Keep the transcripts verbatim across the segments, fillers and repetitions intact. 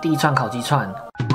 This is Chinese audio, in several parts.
第一串烤鸡串。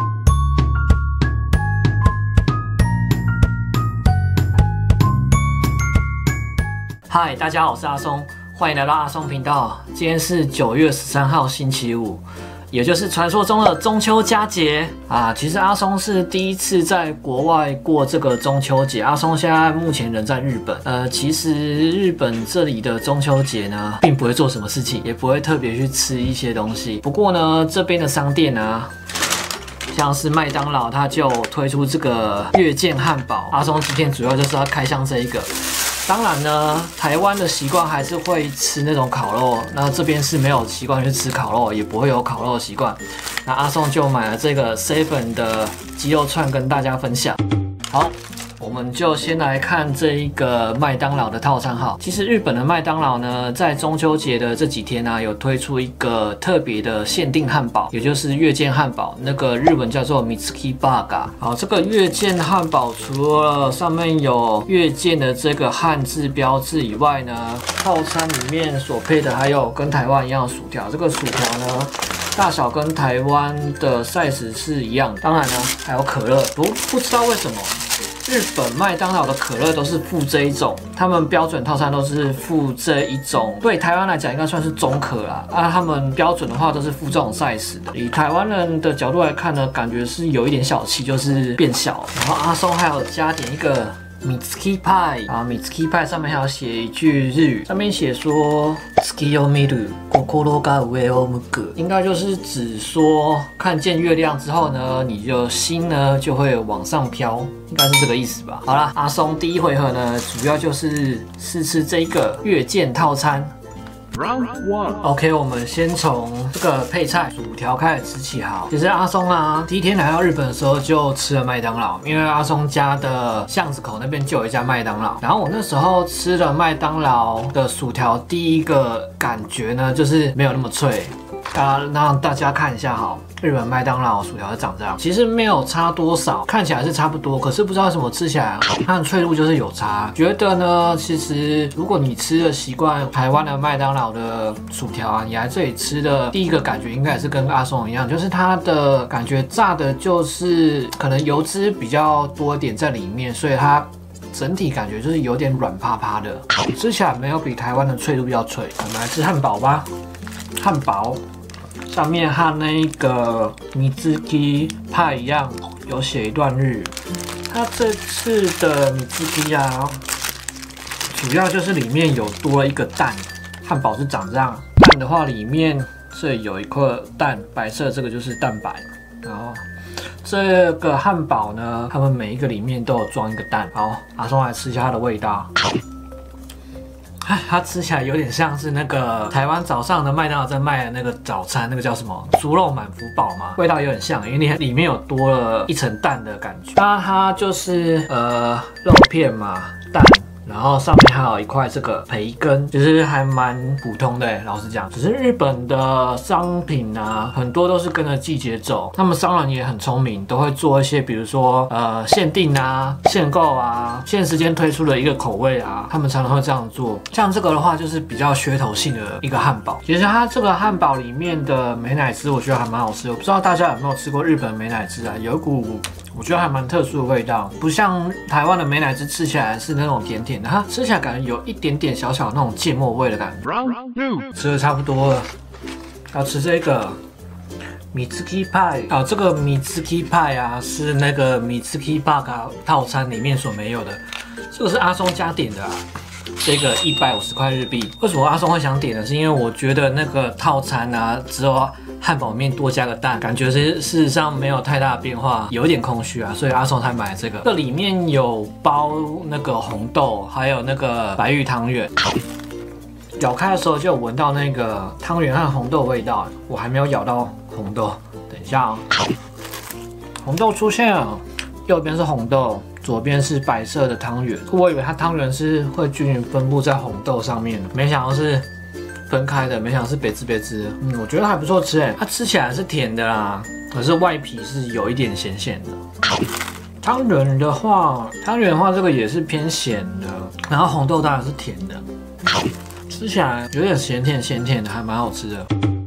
嗨，大家好，我是阿松，欢迎来到阿松频道。今天是九月十三号，星期五。 也就是传说中的中秋佳节啊，其实阿松是第一次在国外过这个中秋节。阿松现在目前人在日本，呃，其实日本这里的中秋节呢，并不会做什么事情，也不会特别去吃一些东西。不过呢，这边的商店啊，像是麦当劳，它就推出这个月见汉堡。阿松今天主要就是要开箱这一个。 当然呢，台湾的习惯还是会吃那种烤肉，那这边是没有习惯去吃烤肉，也不会有烤肉的习惯。那阿松就买了这个 seven 的鸡肉串跟大家分享。好，我们就先来看这一个麦当劳的套餐号。其实日本的麦当劳呢，在中秋节的这几天呢、啊，有推出一个特别的限定汉堡，也就是月见汉堡，那个日文叫做 Mitsuki Burger。好，这个月见汉堡除了上面有月见的这个汉字标志以外呢，套餐里面所配的还有跟台湾一样的薯条。这个薯条呢，大小跟台湾的 size 是一样的。当然呢，还有可乐。不不知道为什么。 日本麦当劳的可乐都是附这一种，他们标准套餐都是附这一种，对台湾来讲应该算是中可啦。啊，他们标准的话都是附这种 size 的。以台湾人的角度来看呢，感觉是有一点小气，就是变小。然后阿松还有加点一个 Mitsuki Pie 啊 ，Mitsuki Pie 上面还有写一句日语，上面写说 Tsuki o miru kokoro ga ue o muku， 应该就是指说看见月亮之后呢，你的心呢就会往上飘。 应该是这个意思吧。好啦，阿松第一回合呢，主要就是试吃这个月见套餐。Round one，OK， 我们先从这个配菜薯条开始吃起好。其实阿松啊，第一天来到日本的时候就吃了麦当劳，因为阿松家的巷子口那边就有一家麦当劳。然后我那时候吃了麦当劳的薯条，第一个感觉呢，就是没有那么脆。 大家让大家看一下哈，日本麦当劳薯条是长这样，其实没有差多少，看起来是差不多，可是不知道为什么吃起来它的脆度就是有差。觉得呢，其实如果你吃的习惯台湾的麦当劳的薯条啊，你来这里吃的第一个感觉应该也是跟阿松一样，就是它的感觉炸的就是可能油脂比较多一点在里面，所以它。 整体感觉就是有点软趴趴的，吃起来没有比台湾的脆度比较脆。我们来吃汉堡吧，汉堡上面和那个Mitsuki Pie一样，有写一段日语。它这次的Mitsuki啊，主要就是里面有多了一个蛋，汉堡是长这样。蛋的话，里面这有一颗蛋，白色这个就是蛋白，然后。 这个汉堡呢，他们每一个里面都有装一个蛋。好，阿松来吃一下它的味道。哎，它吃起来有点像是那个台湾早上的麦当劳在卖的那个早餐，那个叫什么猪肉满福堡嘛，味道有点像，因为里面有多了一层蛋的感觉。那它就是呃肉片嘛，蛋。 然后上面还有一块这个培根，其实还蛮普通的，老实讲。只是日本的商品啊，很多都是跟着季节走。他们商人也很聪明，都会做一些，比如说呃限定啊、限购啊、限时间推出的一个口味啊，他们常常会这样做。像这个的话，就是比较噱头性的一个汉堡。其实它这个汉堡里面的美乃滋，我觉得还蛮好吃的。我不知道大家有没有吃过日本美乃滋啊？有一股。 我觉得还蛮特殊的味道，不像台湾的美乃滋吃起来是那种甜甜的，它吃起来感觉有一点点小小的那种芥末味的感觉。吃的差不多了，要吃这个Mitsuki Pie 啊，这个Mitsuki Pie啊是那个Mitsuki Burger 套餐里面所没有的，这个是阿松加点的啊。 这个一百五十块日币，为什么阿松会想点呢？是因为我觉得那个套餐啊，只有汉堡面多加个蛋，感觉是事实上没有太大的变化，有一点空虚啊，所以阿松才买这个。这里面有包那个红豆，还有那个白玉汤圆。咬开的时候就有闻到那个汤圆和红豆的味道，我还没有咬到红豆，等一下哦。红豆出现了，右边是红豆。 左边是白色的汤圆，我以为它汤圆是会均匀分布在红豆上面的，没想到是分开的，没想到是别枝别枝。嗯，我觉得还不错吃诶，它吃起来是甜的啦，可是外皮是有一点咸咸的。汤圆的话，汤圆的话这个也是偏咸的，然后红豆当然是甜的，吃起来有点咸甜咸甜的，还蛮好吃的。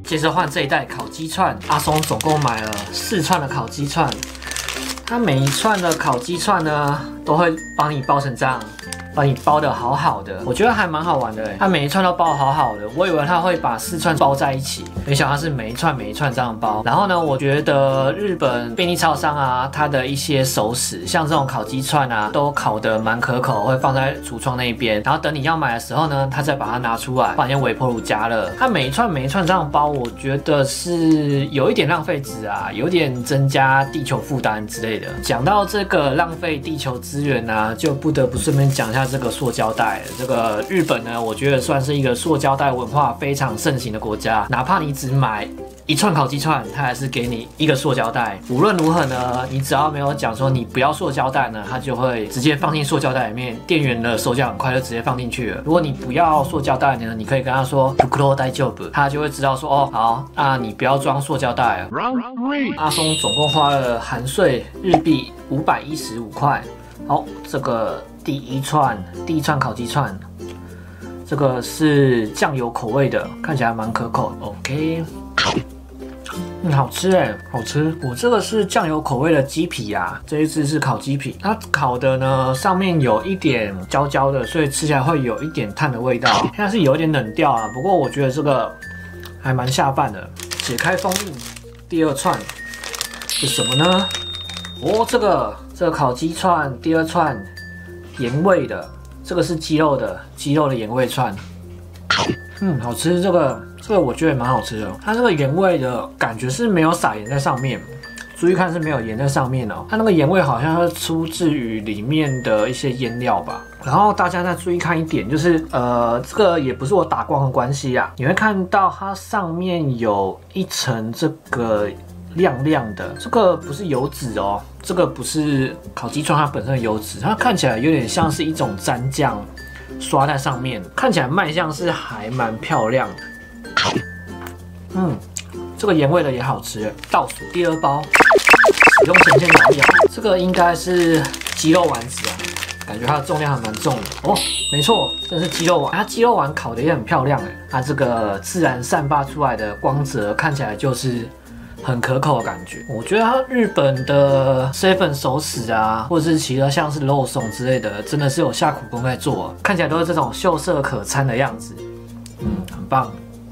接着换这一袋烤鸡串，阿松总共买了四串的烤鸡串。它每一串的烤鸡串呢，都会帮你包成这样。 把你包的好好的，我觉得还蛮好玩的。它每一串都包好好的，我以为它会把四串包在一起，没想到它是每一串每一串这样包。然后呢，我觉得日本便利超商啊，它的一些熟食，像这种烤鸡串啊，都烤得蛮可口，会放在橱窗那边。然后等你要买的时候呢，它再把它拿出来，放进微波炉加热。它每一串每一串这样包，我觉得是有一点浪费纸啊，有点增加地球负担之类的。讲到这个浪费地球资源啊，就不得不顺便讲一下。 这个塑胶袋，这个日本呢，我觉得算是一个塑胶袋文化非常盛行的国家。哪怕你只买一串烤鸡串，它还是给你一个塑胶袋。无论如何呢，你只要没有讲说你不要塑胶袋呢，它就会直接放进塑胶袋里面。店员的手脚很快就直接放进去了。如果你不要塑胶袋呢，你可以跟他说“袋大丈夫”，他就会知道说哦好啊，你不要装塑胶袋了。阿松总共花了含税日币五百一十五块。好，这个。 第一串，第一串烤鸡串，这个是酱油口味的，看起来蛮可口。OK， 嗯，好吃哎，好吃。我这个是酱油口味的鸡皮啊，这一只是烤鸡皮，它烤的呢上面有一点焦焦的，所以吃起来会有一点炭的味道。现在是有一点冷掉啊，不过我觉得这个还蛮下饭的。解开封印，第二串是什么呢？哦，这个这个烤鸡串，第二串。 盐味的，这个是鸡肉的，鸡肉的盐味串，嗯，好吃。这个这个我觉得也蛮好吃的。它这个盐味的感觉是没有撒盐在上面，注意看是没有盐在上面哦。它那个盐味好像是出自于里面的一些腌料吧。然后大家再注意看一点，就是呃，这个也不是我打光的关系啊，你会看到它上面有一层这个。 亮亮的，这个不是油脂哦，这个不是烤鸡串它本身的油脂，它看起来有点像是一种蘸酱刷在上面，看起来卖相是还蛮漂亮的。嗯，这个盐味的也好吃。倒数第二包，使用前先摇一摇，这个应该是鸡肉丸子啊，感觉它的重量还蛮重的哦。没错，这是鸡肉丸，它鸡肉丸烤的也很漂亮哎，它这个自然散发出来的光泽看起来就是。 很可口的感觉，我觉得它日本的 seven 熟食啊，或者是其他像是肉松之类的，真的是有下苦功在做、啊，看起来都是这种秀色可餐的样子，嗯，很棒。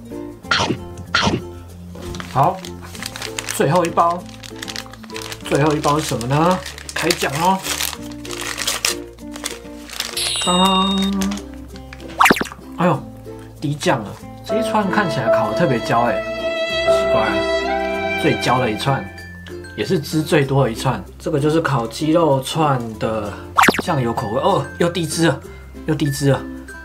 好，最后一包，最后一包是什么呢？开奖哦！当，哎呦，低酱了，这一串看起来烤得特别焦哎、欸，奇怪了。 最焦的一串，也是汁最多的一串。这个就是烤鸡肉串的酱油口味哦，又低汁了，又低汁了。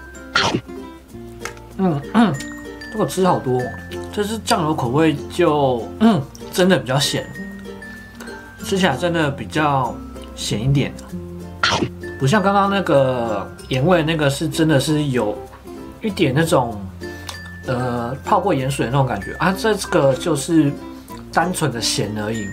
嗯嗯，这个汁好多、哦，这是酱油口味就嗯，真的比较咸，吃起来真的比较咸一点，不像刚刚那个盐味那个是真的是有一点那种呃泡过盐水的那种感觉啊，这个就是。 单纯的咸而已，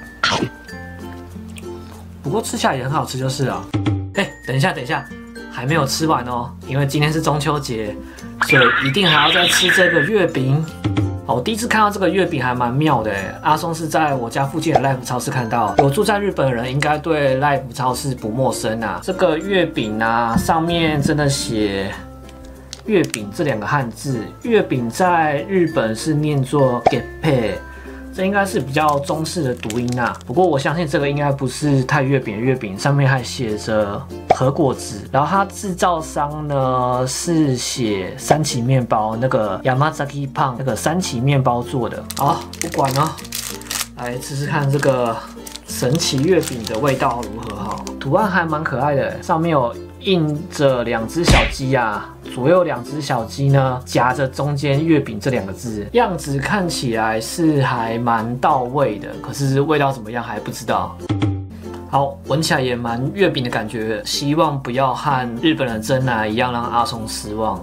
不过吃起来也很好吃就是了。哎、欸，等一下，等一下，还没有吃完哦，因为今天是中秋节，所以一定还要再吃这个月饼。我第一次看到这个月饼还蛮妙的哎，阿松是在我家附近的 Life 超市看到，有住在日本的人应该对 Life 超市不陌生啊。这个月饼啊，上面真的写月饼这两个汉字，月饼在日本是念作 geppe。 这应该是比较中式的读音啊，不过我相信这个应该不是太月饼的月饼，上面还写着和果子，然后它制造商呢是写三崎面包那个 Yamazaki Pan 那个三崎面包做的。好，不管了，来吃吃看这个神奇月饼的味道如何哈。图案还蛮可爱的，上面有印着两只小鸡啊。 左右两只小鸡呢，夹着中间月饼这两个字，样子看起来是还蛮到位的，可是味道怎么样还不知道。好，闻起来也蛮月饼的感觉，希望不要和日本的珍奶一样让阿松失望。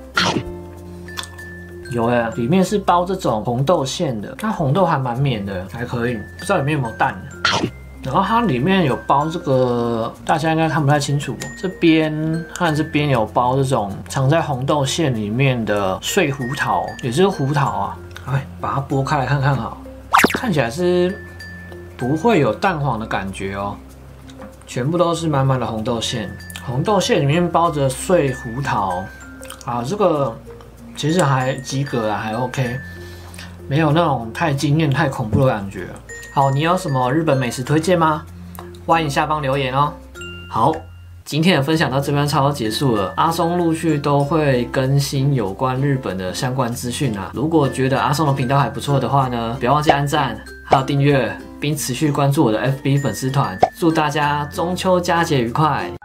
有哎，里面是包这种红豆馅的，它红豆还蛮绵的，还可以，不知道里面有没有蛋。 然后它里面有包这个，大家应该看不太清楚。这边和这边有包这种藏在红豆馅里面的碎胡桃，也是胡桃啊。 哎，把它剥开来看看好，看起来是不会有蛋黄的感觉哦，全部都是满满的红豆馅，红豆馅里面包着碎胡桃，啊，这个其实还及格啊，还 OK， 没有那种太惊艳、太恐怖的感觉。好，你有什么日本美食推荐吗？欢迎下方留言哦。好。今天的分享到这边差不多结束了，阿松陆续都会更新有关日本的相关资讯啊。如果觉得阿松的频道还不错的话呢，不要忘记按赞，还有订阅，并持续关注我的 F B 粉丝团。祝大家中秋佳节愉快！